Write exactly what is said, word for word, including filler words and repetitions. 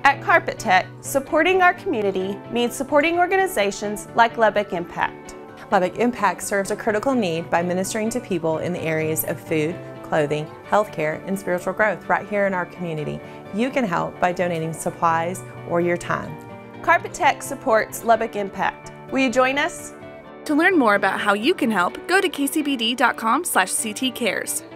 At Carpet Tech, supporting our community means supporting organizations like Lubbock Impact. Lubbock Impact serves a critical need by ministering to people in the areas of food, clothing, healthcare, and spiritual growth right here in our community. You can help by donating supplies or your time. Carpet Tech supports Lubbock Impact. Will you join us? To learn more about how you can help, go to k c b d dot com slash c t cares.